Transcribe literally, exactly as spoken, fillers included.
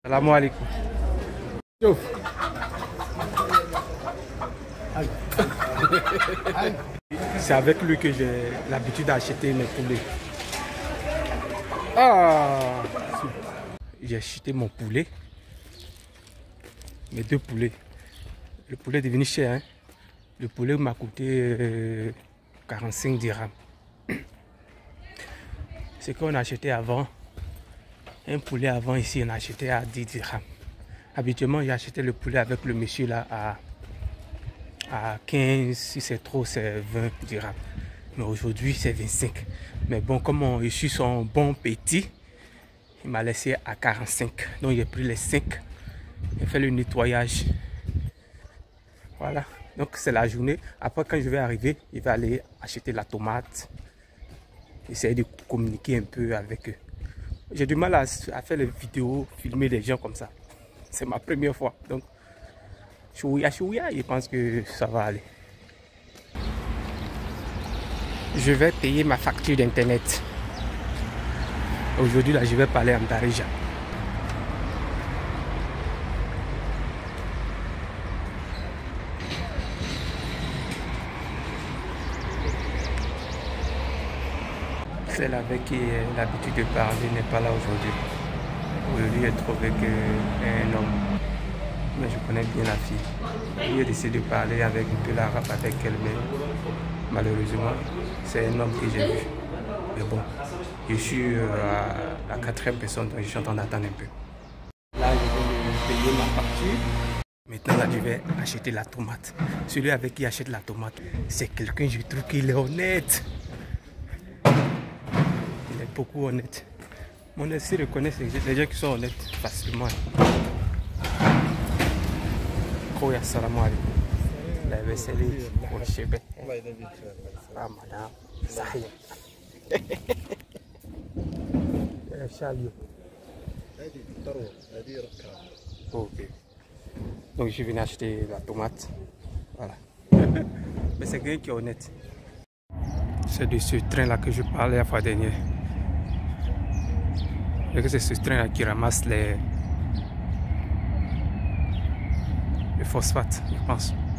Salam alaikum. C'est avec lui que j'ai l'habitude d'acheter mes poulets. Ah, j'ai acheté mon poulet. Mes deux poulets. Le poulet est devenu cher. Hein? Le poulet m'a coûté euh, quarante-cinq dirhams. Ce qu'on achetait avant. Un poulet avant ici, on achetait à dix dirhams. Habituellement, j'ai acheté le poulet avec le monsieur là à, à quinze. Si c'est trop, c'est vingt dirhams. Mais aujourd'hui, c'est vingt-cinq. Mais bon, comme mon reçu sont bons petits, il m'a laissé à quarante-cinq. Donc, j'ai pris les cinq et fait le nettoyage. Voilà. Donc, c'est la journée. Après, quand je vais arriver, il va aller acheter la tomate. Essayer de communiquer un peu avec eux. J'ai du mal à, à faire les vidéos, filmer les gens comme ça. C'est ma première fois. Donc, chouïa, chouïa, je pense que ça va aller. Je vais payer ma facture d'internet. Aujourd'hui, là, je vais parler en Darija. Celle avec qui j'ai l'habitude de parler n'est pas là aujourd'hui. Aujourd'hui, j'ai trouvé qu'un homme, mais je connais bien la fille. J'ai décidé de parler avec un peu l'arabe avec elle, mais malheureusement, c'est un homme que j'ai vu. Mais bon, je suis à la quatrième personne, donc je suis en train d'attendre un peu. Là, je vais payer ma facture. Maintenant, là, je vais acheter la tomate. Celui avec qui achète la tomate, c'est quelqu'un, je trouve qu'il est honnête. Il est beaucoup honnête. Mon essai reconnaît les gens qui sont honnêtes facilement. Koya, assalamu alaikum. La vaisselle pour le chébé. Ah, madame. Sahih. Ok. Donc je viens acheter la tomate. Voilà. Mais c'est quelqu'un qui est honnête. C'est de ce train-là que je parlais la fois dernière. Et que c'est ce train-là qui ramasse les, les phosphates, je pense.